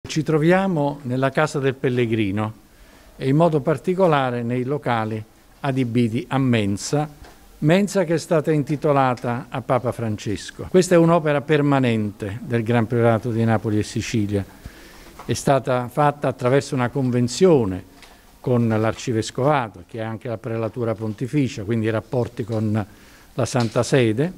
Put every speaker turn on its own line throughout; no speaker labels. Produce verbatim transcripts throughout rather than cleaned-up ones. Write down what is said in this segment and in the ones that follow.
Ci troviamo nella Casa del Pellegrino e in modo particolare nei locali adibiti a mensa, mensa che è stata intitolata a Papa Francesco. Questa è un'opera permanente del Gran Priorato di Napoli e Sicilia. È stata fatta attraverso una convenzione con l'Arcivescovato, che è anche la prelatura pontificia, quindi i rapporti con la Santa Sede,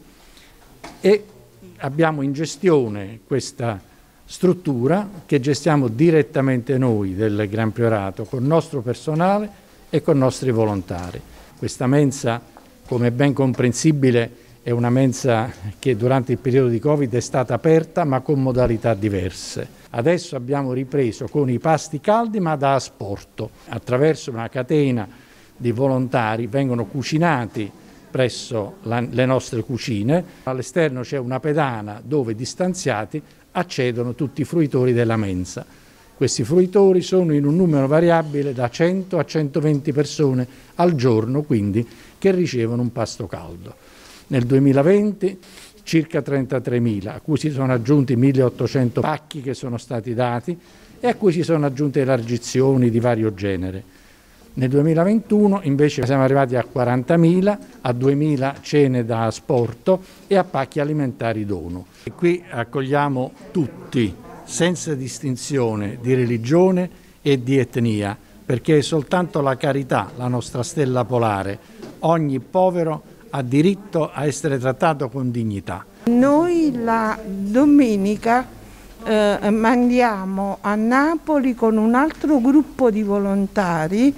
e abbiamo in gestione questa struttura che gestiamo direttamente noi del Gran Priorato con il nostro personale e con i nostri volontari. Questa mensa, come è ben comprensibile, è una mensa che durante il periodo di Covid è stata aperta ma con modalità diverse. Adesso abbiamo ripreso con i pasti caldi ma da asporto. Attraverso una catena di volontari vengono cucinati presso la, le nostre cucine. All'esterno c'è una pedana dove distanziati accedono tutti i fruitori della mensa. Questi fruitori sono in un numero variabile da cento a centoventi persone al giorno, quindi, che ricevono un pasto caldo. Nel duemilaventi circa trentatremila, a cui si sono aggiunti milleottocento pacchi che sono stati dati e a cui si sono aggiunte elargizioni di vario genere. Nel duemilaventuno invece siamo arrivati a quarantamila, a duemila cene da asporto e a pacchi alimentari dono. E qui accogliamo tutti, senza distinzione di religione e di etnia, perché è soltanto la carità la nostra stella polare. Ogni povero ha diritto a essere trattato con dignità.
Noi la domenica eh, mandiamo a Napoli con un altro gruppo di volontari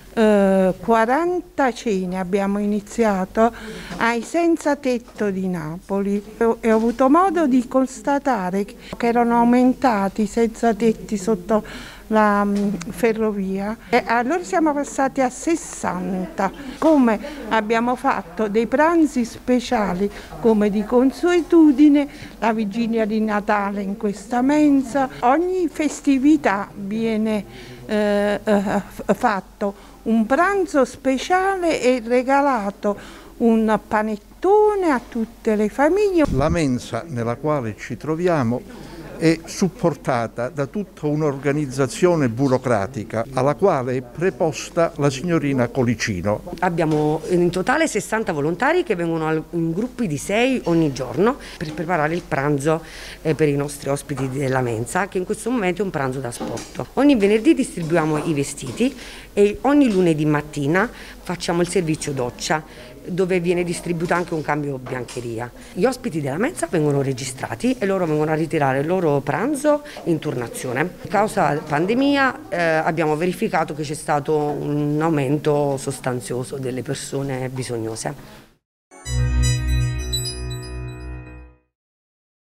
eh, quaranta cene abbiamo iniziato ai senza tetto di Napoli e ho avuto modo di constatare che erano aumentati i senza tetti sotto la um, ferrovia e allora siamo passati a sessanta. Come abbiamo fatto dei pranzi speciali come di consuetudine, la vigilia di Natale in questa mensa, ogni festività viene eh, eh, fatto un pranzo speciale e regalato un panettone a tutte le famiglie.
La mensa nella quale ci troviamo è supportata da tutta un'organizzazione burocratica alla quale è preposta la signorina Colicino.
Abbiamo in totale sessanta volontari che vengono in gruppi di sei ogni giorno per preparare il pranzo eh, per i nostri ospiti della mensa, che in questo momento è un pranzo da asporto. Ogni venerdì distribuiamo i vestiti e ogni lunedì mattina facciamo il servizio doccia, dove viene distribuito anche un cambio biancheria. Gli ospiti della mensa vengono registrati e loro vengono a ritirare il loro pranzo in turnazione. A causa pandemia eh, abbiamo verificato che c'è stato un aumento sostanzioso delle persone bisognose.